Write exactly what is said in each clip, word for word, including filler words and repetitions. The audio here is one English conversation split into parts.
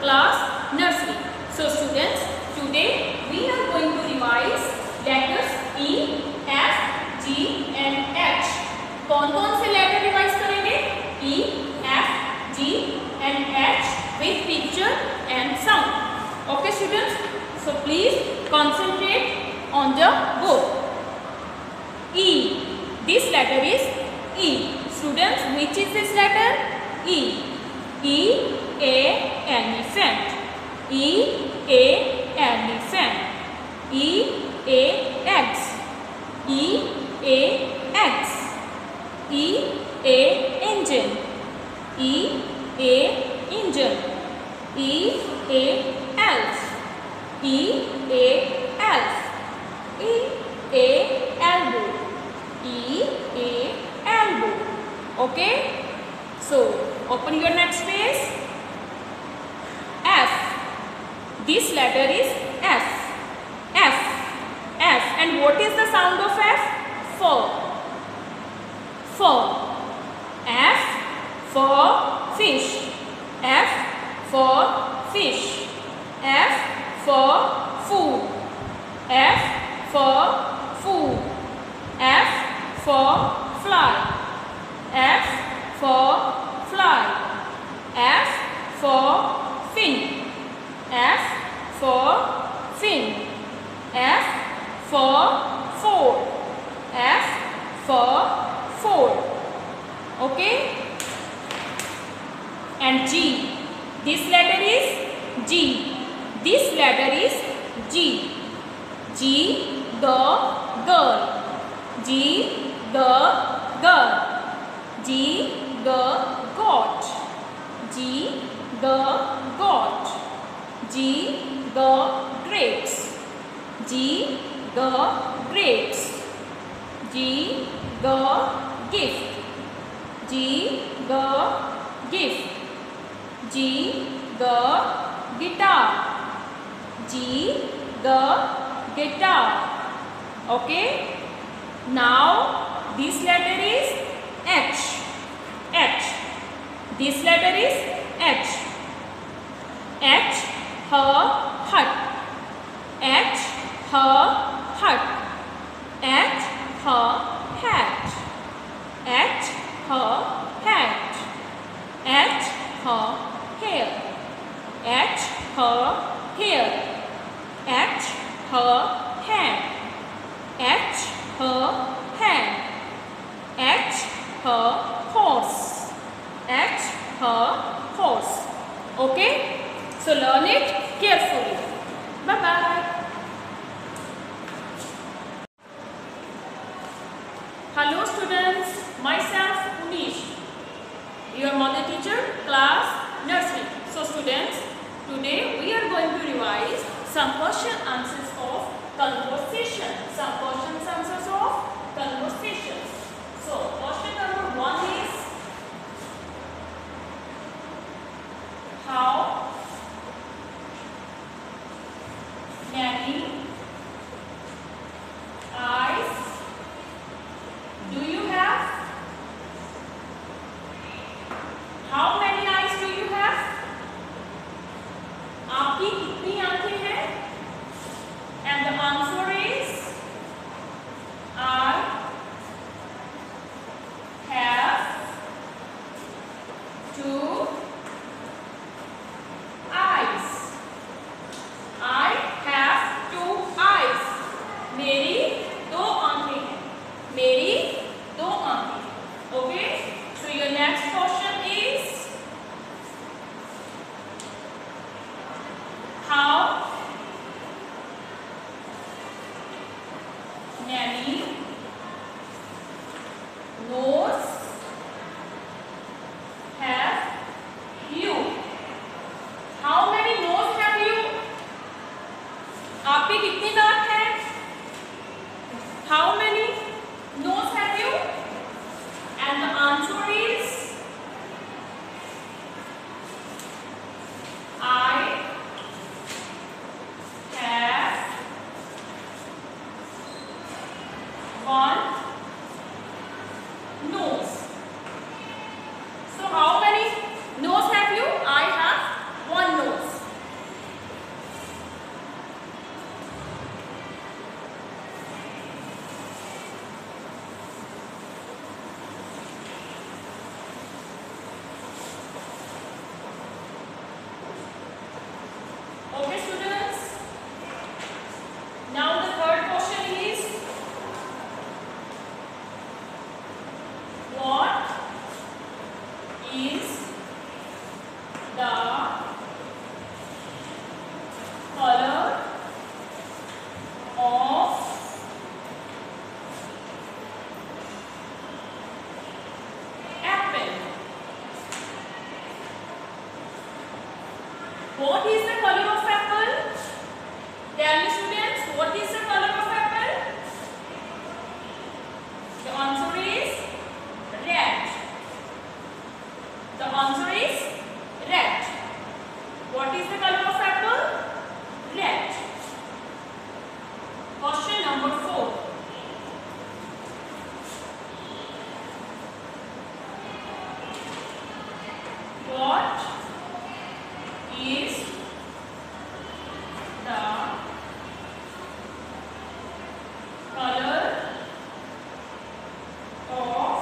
class nursery. So students, today we are going to revise letters E, F, G and H. कौन कौन से letter revise करेंगे? E, F, G and H with picture and sound. Okay students, so please concentrate on the book. E, this letter is E. Students, which is this letter? E. E, a elephant. E, a elephant. E, a eggs. E, a eggs. E, a engine. E, a engine. E, a elf. E, a elf. E, a elbow. E, a elbow. Okay, so open your next page. F, this letter is F. F, F, and what is the sound of F? For. For. F for fish. F for fish. F for food. F for food. F for fly. F for fly. F for fin. F for fin. F for four. F for four. Okay? And G. This letter is G. This letter is G. G the girl. G the girl. G the goat. G the goat. G the grapes. G the grapes. G the gift. G the gift. G the guitar. G the guitar. Okay. Now this letter is H. H. This letter is H. H, her hut. H, her hut. H, her hat. H, her hat. H, her hair. H, her hair. H, her hand. H, her hand. H, her horse. H, her horse. Okay? So learn it carefully. Bye bye. Hello students, myself Unish, your mother teacher, class nursery. So students, today we are going to revise some question answers of conversation. Some question answers of conversations. So question number one is, how many eyes do you have? How many eyes do you have? आपकी कितनी आंखें हैं? And the answer is, I have two eyes. I have two eyes. मेरी दो आंखें हैं. मेरी दो आंखें. Okay? So your next question is, how many nose have you? How many nose have you? आपके कितने दांत हैं? How many nose have you? And the answer is, I have one nose. So how many nose have you? I have one nose. What is the color of apple? Tell me students, what is the color of apple? The answer is red. The answer is red. What is the color of apple? Red. Question number four. What is the color of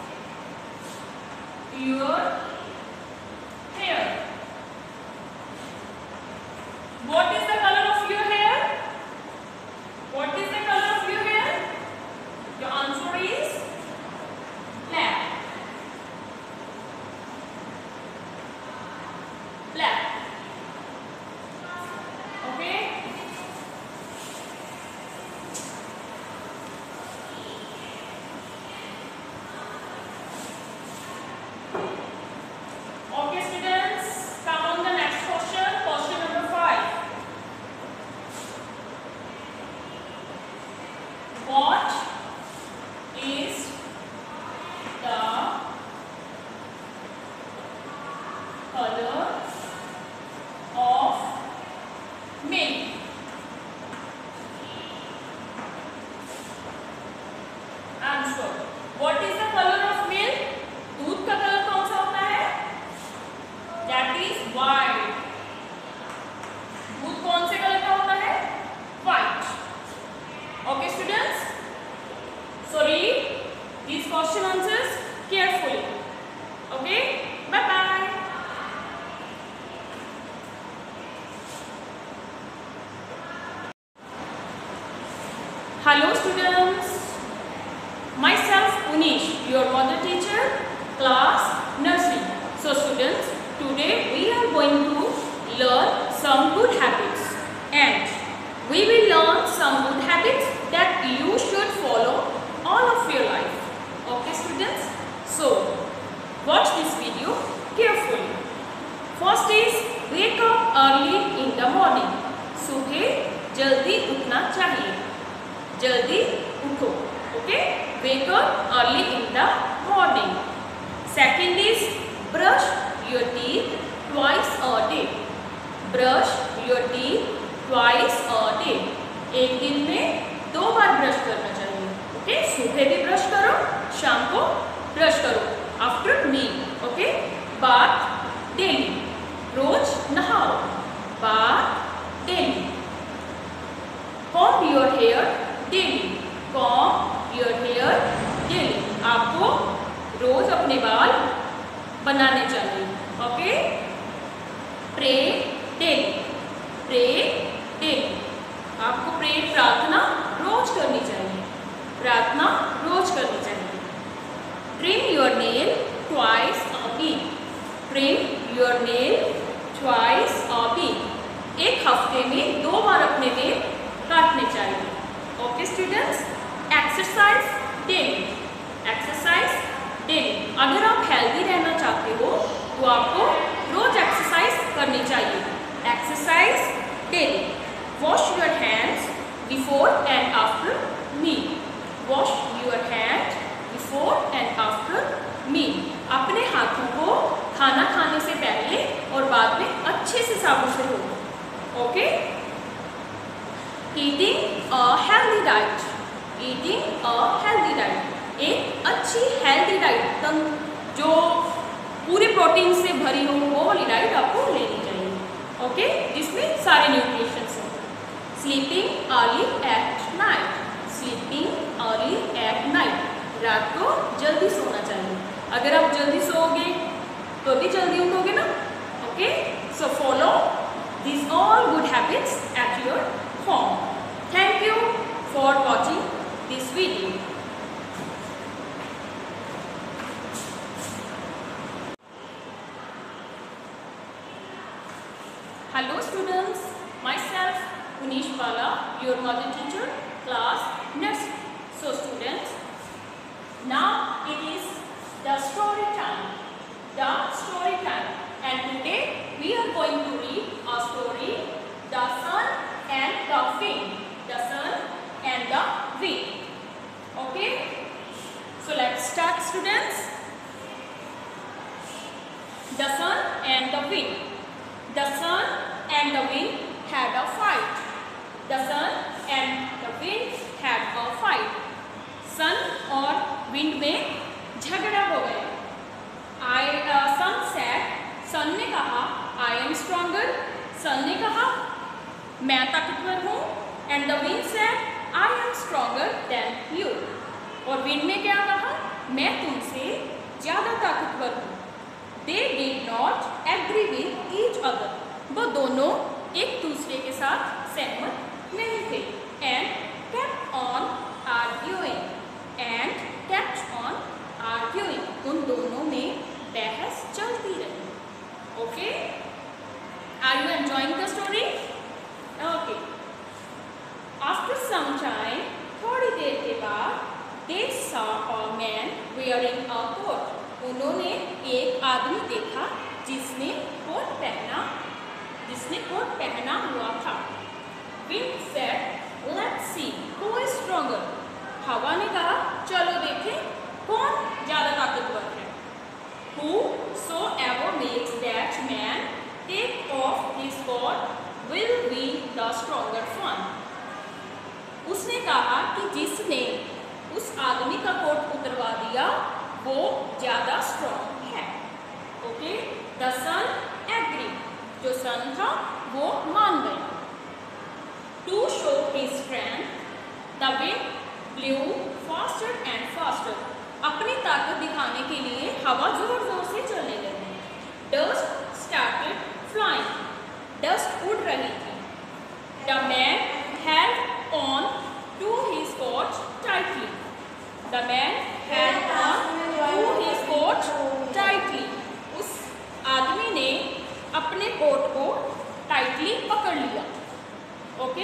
your hair? What is the color of your hair? What is the color of your hair? Your answer is black. Black. Okay? Okay students, come on the next question, question number five. What is the color of milk? Answer. What is the color of milk? दूध का colour कौन सा होता है? That is white. दूध कौन से colour का होता है? White. Okay students? So read these question answers carefully. Okay? Bye bye. Hello students. Myself Unish, your mother teacher, class nursery. So students, today we are going to learn some good habits, and we will learn some good habits that you should follow all of your life. Okay students? So watch this video carefully. First is wake up early in the morning. सुबह जल्दी उठना चाहिए. जल्दी उठो. Okay? Wake up early in the morning. Second is brush your teeth twice a day. Brush your teeth twice a day. एक दिन में दो बार ब्रश करना चाहिए. Okay? सुबह भी ब्रश करो, शाम को ब्रश करो. After meal. Okay? Bath daily. रोज नहाओ. Bath daily. Comb your hair daily. Comb your hair daily. आपको रोज अपने बाल बनाने चाहिए. Okay? Pray daily. Pray daily. आपको प्रे प्रार्थना रोज करनी चाहिए. प्रार्थना रोज करनी चाहिए. Trim your nail twice a week. Trim your nail twice a week. एक हफ्ते में दो बार अपने नेल काटने चाहिए. Okay students? Exercise daily. Exercise daily. अगर आप हेल्दी रहना चाहते हो तो आपको रोज एक्सरसाइज करनी चाहिए. Exercise daily. Wash your hands before and after meal. Wash your hand before and after meal. अपने हाथों को खाना खाने से पहले और बाद में अच्छे से साबुन से धो. Okay? Eating a healthy diet. Eating a healthy diet. एक अच्छी हेल्दी डाइट, जो पूरे प्रोटीन से भरी हो वो वाली डाइट आपको लेनी चाहिए. ओके? जिसमें सारे न्यूट्रिशंस हो. Sleeping early at night. Sleeping early at night. रात को जल्दी सोना चाहिए. अगर आप जल्दी सोओगे तो भी जल्दी उठोगे ना. Okay? So follow these all good habits at your home. Thank you for watching this video. Hello students, myself Unish Bala, your mother teacher, class nursery. So students, now it is the story time. The story time, and today we are going to read The sun and the wind had a fight. The sun and the wind had a fight. Sun और wind में झगड़ा हो गया. I uh, sun said, sun ने कहा I am stronger. sun ने कहा मैं ताकतवर हूँ. And the wind said I am stronger than you. और wind ने क्या कहा? मैं तुमसे ज़्यादा ताकतवर हूँ. They did not agree with each other. वो दोनों एक दूसरे के साथ सहमत नहीं थे. And kept on arguing. And kept on arguing. उन दोनों में बहस चलती रही. Okay? Are you enjoying the story? Okay. After some time, थोड़ी देर के बाद, they saw a man wearing a coat. उन्होंने एक आदमी देखा जिसने कोट पहना जिसने कोट पहना हुआ था. Wind said, let's see who is stronger. हवा ने कहा चलो देखें कौन ज़्यादा ताकतवर है. Whosoever makes that man take off his coat will be the stronger one. उसने कहा कि जिसने उस आदमी का कोट उतरवा दिया वो ज़्यादा स्ट्रॉन्ग है. ओके. The sun agree. जो सन था वो मान गया. To show his strength the wind blew faster and faster. अपनी ताकत दिखाने के लिए हवा जोर जोर से चलने लगी. Dust started flying. डस्ट उड़ रही थी. The man held on to his coat tightly. The man held on to his coat tightly. उस आदमी ने अपने कोट को टाइटली पकड़ लिया. Okay.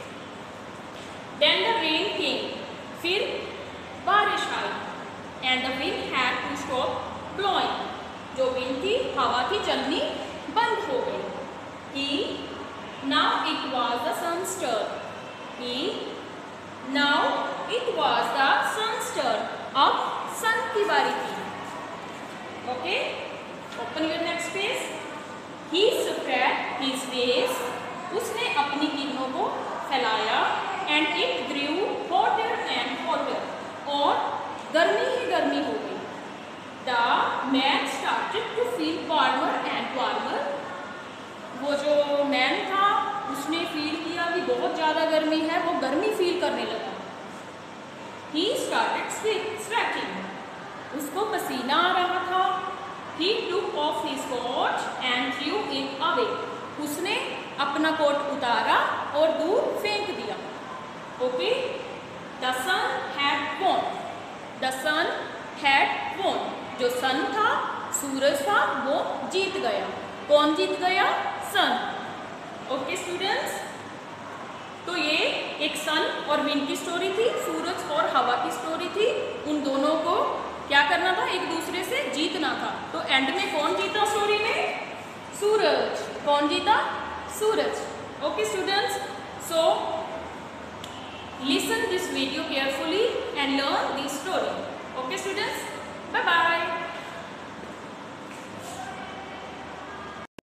Then the rain came. फिर बारिश आई. And the wind had to stop blowing. जो विंड थी हवा की चलनी बंद हो गई. He now it was the sun's स्टर. He now it was the sun's स्टर. अब सन की बारी थी. Okay. Open your next page. He spread his waves. उसने अपनी किरणों को फैलाया. And it grew hotter and hotter. और गर्मी ही गर्मी हो गई. The man started to feel warmer and warmer. वो जो मैन था उसने फील किया कि बहुत ज़्यादा गर्मी है. वो गर्मी फील करने लगा. He started sweating. उसको पसीना आ रहा था. He took off his coat and threw it away. उसने अपना कोट उतारा और दूर फेंक दिया. Okay. The sun had won. The sun had won. जो सन था सूरज था वो जीत गया. कौन जीत गया? सन. Okay students. तो ये एक सन और विंड की स्टोरी थी. सूरज और हवा की स्टोरी थी. उन दोनों को क्या करना था? एक दूसरे से जीतना था. तो एंड में कौन जीता स्टोरी में? सूरज. कौन जीता? सूरज. Okay students. So listen this video carefully and learn this story. Okay students, bye bye.